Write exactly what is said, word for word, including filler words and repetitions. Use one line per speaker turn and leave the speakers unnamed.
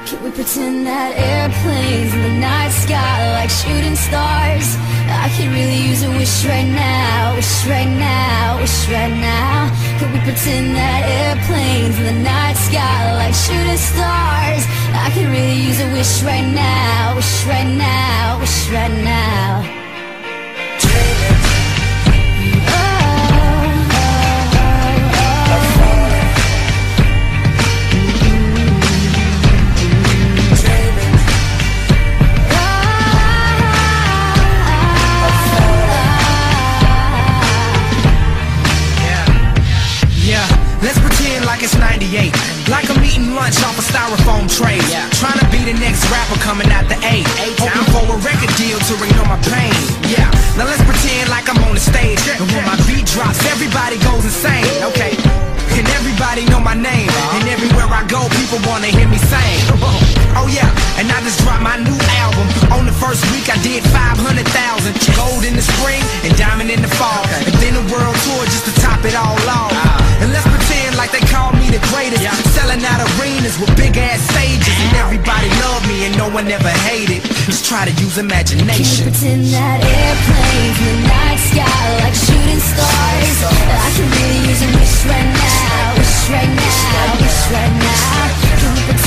Can we pretend that airplanes in the night sky like shooting stars? I could really use a wish right now, wish right now, wish right now. Could we pretend that airplanes in the night sky like shooting stars? I could really use a wish right now, wish right now, wish right now.
Let's pretend like it's ninety-eight, like I'm eating lunch off a styrofoam tray, yeah. Trying to be the next rapper coming out the eight, hoping for a record deal to ignore my pain. Yeah, now let's pretend like I'm on the stage, and when my beat drops, everybody goes insane. Okay, and everybody know my name, and everywhere I go, people wanna hear me sing. Oh yeah, and I just dropped my new album. On the first week, I did five hundred thousand. Gold in the spring and diamond in the fall, and then a world tour just to top it all off. And let's pretend like they call me the greatest, yeah. Selling out arenas with big ass stages, and everybody love me and no one ever hated. Just try to use imagination.
Can we pretend that airplanes in the night sky like shooting stars? I can really use a wish right now, wish right now, wish right now. Can we